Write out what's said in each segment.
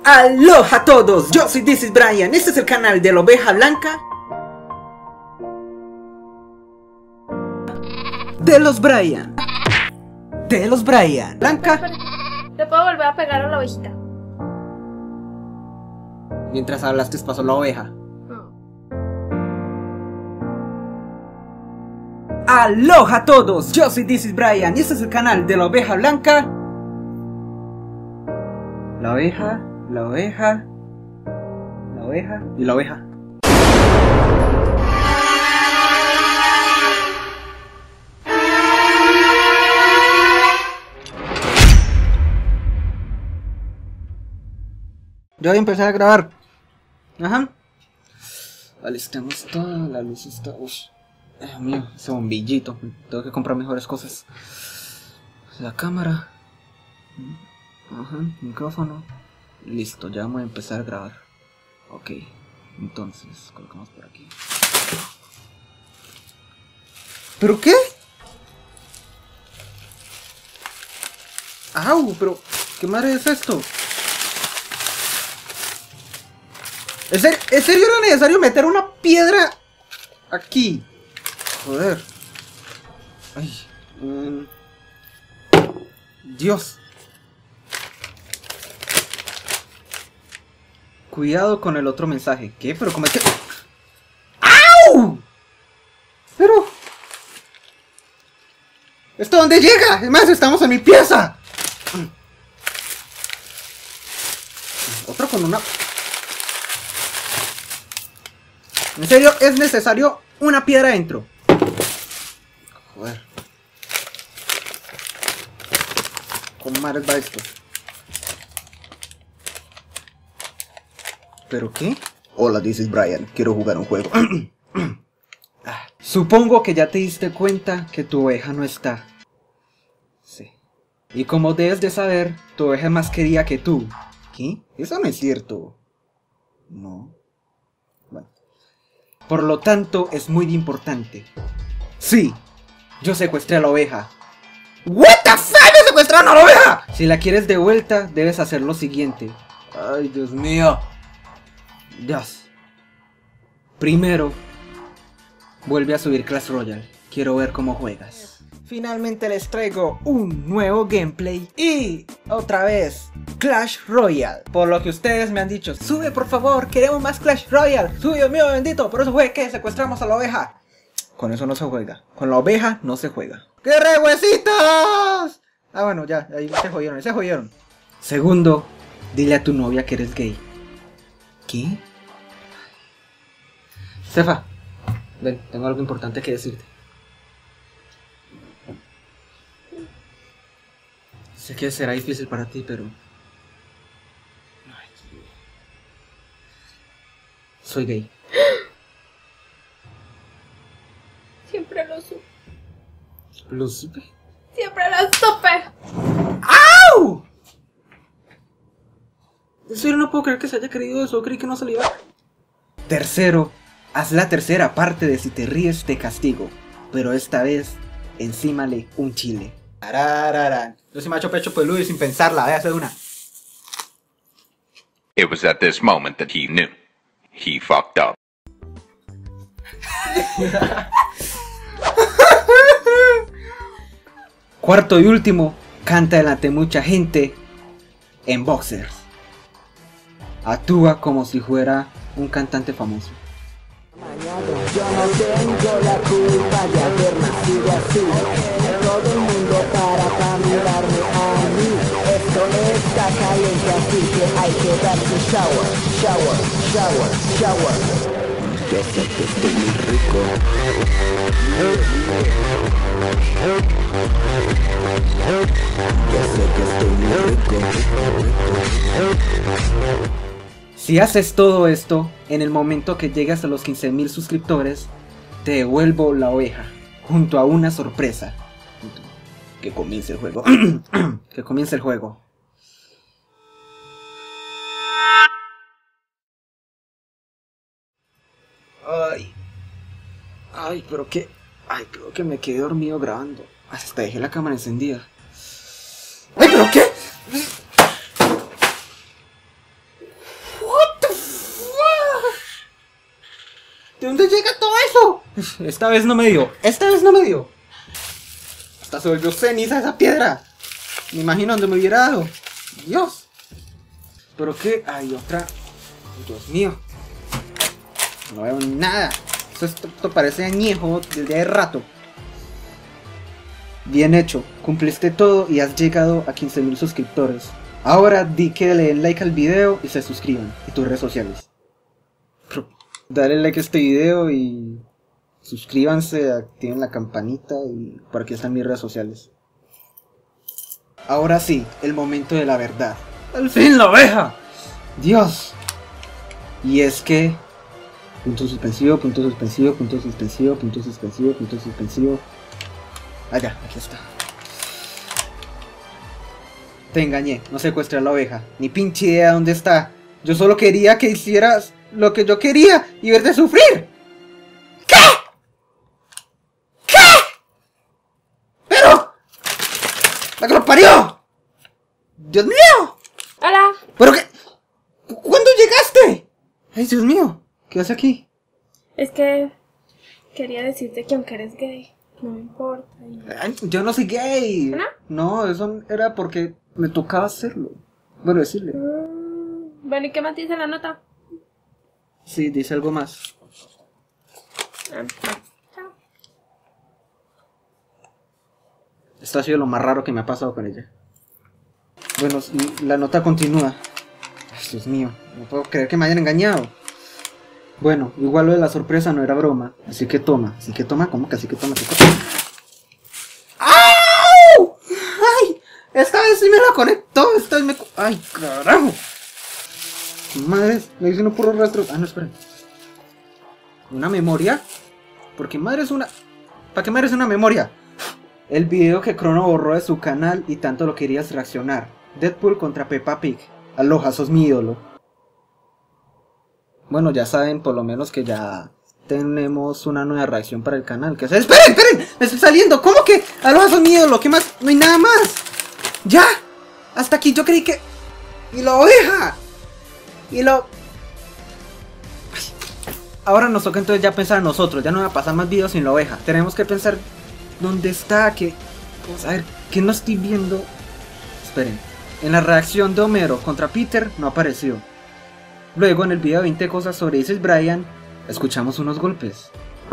Aloha a todos, yo soy This is Brian, este es el canal de la oveja blanca de los Brian. Blanca. Te puedo volver a pegar a la ovejita. Mientras hablaste pasó la oveja. Aloha a todos, yo soy This is Brian y este es el canal de la oveja blanca. La oveja y la oveja. Ya voy a empezar a grabar. Ajá. Vale, estamos toda la luz está. Uy, Dios mío, ese bombillito. Tengo que comprar mejores cosas. La cámara. Ajá, micrófono. Listo, ya vamos a empezar a grabar. Ok, entonces colocamos por aquí. ¿Pero qué? ¡Au! Pero, ¿qué madre es esto? ¿En serio era necesario meter una piedra aquí? Joder. Ay. Dios. Cuidado con el otro mensaje. ¿Qué? Pero como es que... ¡Au! Pero... ¿esto dónde llega? Es más, estamos en mi pieza. Otro con una... ¿En serio es necesario una piedra adentro? Joder. ¿Cómo madres va esto? ¿Pero qué? Hola, this is Brian. Quiero jugar un juego. Supongo que ya te diste cuenta que tu oveja no está. Sí. Y como debes de saber, tu oveja es más querida que tú. ¿Qué? Eso no es cierto. No. Bueno. Por lo tanto, es muy importante. Sí, yo secuestré a la oveja. ¿What the fuck? ¿Me secuestraron a la oveja? Si la quieres de vuelta, debes hacer lo siguiente. Ay, Dios mío. Dios. Primero, vuelve a subir Clash Royale. Quiero ver cómo juegas. Finalmente les traigo un nuevo gameplay. Y otra vez Clash Royale. Por lo que ustedes me han dicho, sube por favor, queremos más Clash Royale. Sube, Dios mío bendito. Por eso fue que secuestramos a la oveja. Con eso no se juega. Con la oveja no se juega. ¡Qué re huesitos! Ah, bueno, ya, ahí se jodieron. Segundo, dile a tu novia que eres gay. ¿Qué? Stefa, ven, tengo algo importante que decirte. Sé que será difícil para ti, pero... soy gay. Siempre lo supe. ¿Lo supe? Siempre lo supe. ¡Au! En serio no puedo creer que se haya creído eso, creí que no se le iba. Tercero, haz la tercera parte de Si te ríes te castigo, pero esta vez encímale un chile. Arararán. Yo soy macho pecho peludo y sin pensarla, voy a hacer una. It was at this moment that he knew. He fucked up. Cuarto y último, canta delante de mucha gente en boxers. Actúa como si fuera un cantante famoso. Yo no tengo la culpa de haber nacido así. Todo el mundo para mirarme a mí. Esto está caliente, así que hay que darse shower. Yo sé que estoy muy rico. Yo sé que estoy muy rico. Si haces todo esto, en el momento que llegas a los 15,000 suscriptores, te devuelvo la oveja, junto a una sorpresa. Que comience el juego. Que comience el juego. Ay, pero qué... Ay, creo que me quedé dormido grabando. Hasta dejé la cámara encendida. ¡Ay, pero qué! Esta vez no me dio. Esta vez no me dio. Hasta se volvió ceniza esa piedra. Me imagino donde me hubiera dado. Dios. Pero qué. Hay otra. Dios mío. No veo nada. Esto parece añejo desde hace rato. Bien hecho. Cumpliste todo y has llegado a 15.000 suscriptores. Ahora di que le den like al video y se suscriban. Y tus redes sociales. Dale like a este video y suscríbanse, activen la campanita y por aquí están mis redes sociales. Ahora sí, el momento de la verdad. ¡Al fin la oveja! ¡Dios! Y es que... Punto suspensivo, punto suspensivo, punto suspensivo, punto suspensivo, punto suspensivo. Allá, aquí está. Te engañé, no secuestré a la oveja. Ni pinche idea dónde está. Yo solo quería que hicieras lo que yo quería y verte sufrir. ¿Qué? ¿Qué? ¡Pero! ¡La que lo parió! ¡Dios mío! Hola. ¿Pero qué? ¿Cuándo llegaste? ¡Ay, Dios mío! ¿Qué haces aquí? Es que quería decirte que aunque eres gay, no me importa. Ay, yo no soy gay. ¿No? No, eso era porque me tocaba hacerlo. Bueno, decirle. Bueno, ¿y qué más dice la nota? Sí, dice algo más. Chao. Esto ha sido lo más raro que me ha pasado con ella. Bueno, la nota continúa. Ay, Dios mío, no puedo creer que me hayan engañado. Bueno, igual lo de la sorpresa no era broma. Así que toma, ¿cómo que así que toma? ¡Au! ¡Ay! Esta vez sí me la conectó, esta vez me... ¡Ay, carajo! Madre, le hice unos puros rastros. Ah, no, esperen. ¿Una memoria? Porque madre es una... ¿Para qué madre es una memoria? El video que Crono borró de su canal y tanto lo querías reaccionar. Deadpool contra Peppa Pig. Aloha, sos mi ídolo. Bueno, ya saben por lo menos que ya tenemos una nueva reacción para el canal. Que ¡Esperen, esperen! ¡Me estoy saliendo! ¿Cómo que? Aloha, sos mi ídolo. ¿Qué más? No hay nada más. ¡Ya! Hasta aquí yo creí que... ¡Y la oveja! Y lo... Ahora nos toca entonces ya pensar en nosotros. Ya no va a pasar más videos sin la oveja. Tenemos que pensar dónde está, que... Vamos a ver, ¿qué no estoy viendo? Esperen. En la reacción de Homero contra Peter no apareció. Luego en el video 20 cosas sobre This is Brian, escuchamos unos golpes.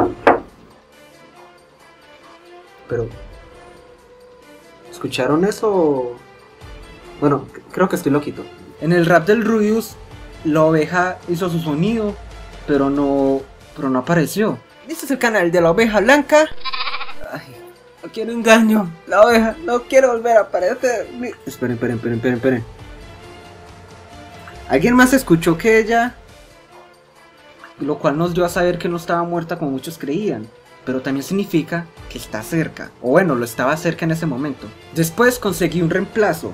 Pero... ¿escucharon eso? Bueno, creo que estoy loquito. En el rap del Rubius, la oveja hizo su sonido, pero no apareció. Este es el canal de la oveja blanca. Ay, no quiero engaño. La oveja no quiere volver a aparecer. Esperen. ¿Alguien más escuchó que ella? Lo cual nos dio a saber que no estaba muerta como muchos creían. Pero también significa que está cerca. O bueno, lo estaba cerca en ese momento. Después conseguí un reemplazo.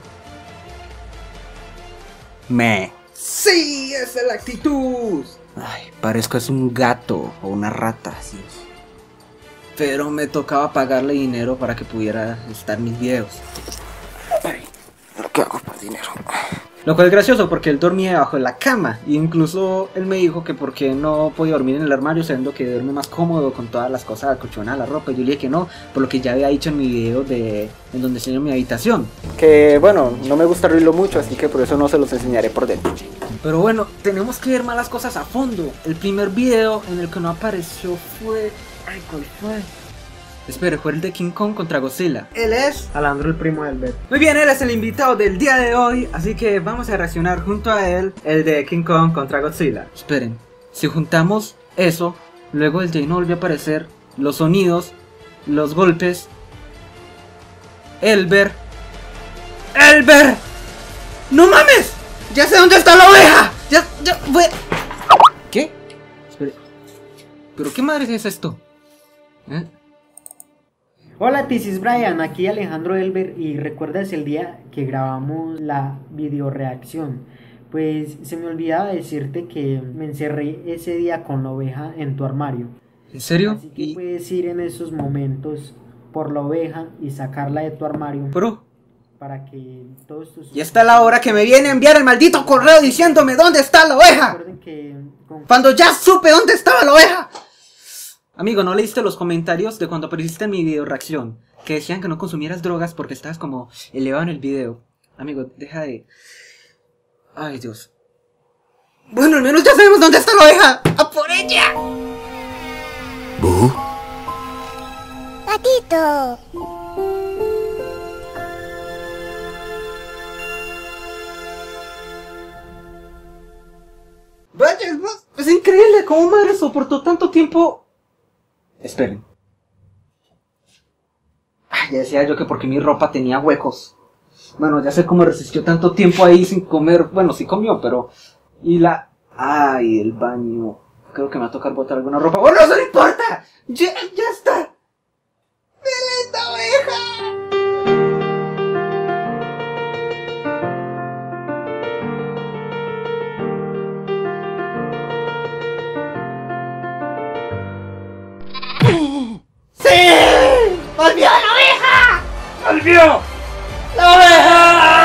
¡Sí! ¡Esa es la actitud! Ay, parezco es un gato o una rata, sí. Pero me tocaba pagarle dinero para que pudiera estar mis videos. Ay, ¿qué hago por dinero? Lo cual es gracioso porque él dormía debajo de la cama. Y incluso él me dijo que porque no podía dormir en el armario, siendo que duerme más cómodo con todas las cosas acolchonadas, la ropa. Y yo le dije que no, por lo que ya había dicho en mi video en donde enseño mi habitación. Que bueno, no me gusta abrirlo mucho, así que por eso no se los enseñaré por dentro. Pero bueno, tenemos que ver más las cosas a fondo. El primer video en el que no apareció fue... Ay, ¿cuál fue? Espera, fue el de King Kong contra Godzilla. Él es... Alejandro, el primo del Bet. Muy bien, él es el invitado del día de hoy, así que vamos a reaccionar junto a él el de King Kong contra Godzilla. Esperen, si juntamos eso, luego el Jay no volvió a aparecer, los sonidos, los golpes... ¡Elber! ¡No mames! ¡Ya sé dónde está la oveja! ¡Ya fue! ¿Qué? Espere. ¿Pero qué madre es esto? Hola, this is Brian, aquí Alejandro Elber, y ¿recuerdas el día que grabamos la video reacción? Pues se me olvidaba decirte que me encerré ese día con la oveja en tu armario. ¿En serio? Así que puedes ir en esos momentos por la oveja y sacarla de tu armario. Pero... para que todos tus... Y está la hora que me viene a enviar el maldito correo diciéndome dónde está la oveja. Recuerden que... Cuando ya supe dónde estaba la oveja. Amigo, ¿no leíste los comentarios de cuando apareciste en mi video reacción? Que decían que no consumieras drogas porque estabas como elevado en el video. Amigo, deja de... Ay, Dios. Bueno, al menos ya sabemos dónde está la oveja. ¡A por ella! Patito. Vaya, es increíble cómo madre soportó tanto tiempo. Esperen. Ay, ya decía yo que porque mi ropa tenía huecos. Bueno, ya sé cómo resistió tanto tiempo ahí sin comer. Bueno, sí comió, pero... Y la... Ay, el baño. Creo que me va a tocar botar alguna ropa. ¡Bueno, eso no importa! ¡Ya está! ¡Esta oveja! ¡Sí! ¡Volvió la oveja! ¡Volvió! ¡La oveja!